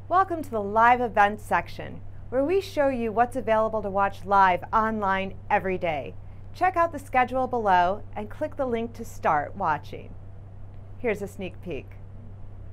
Welcome to the live events section, where we show you what's available to watch live online every day. Check out the schedule below and click the link to start watching. Here's a sneak peek.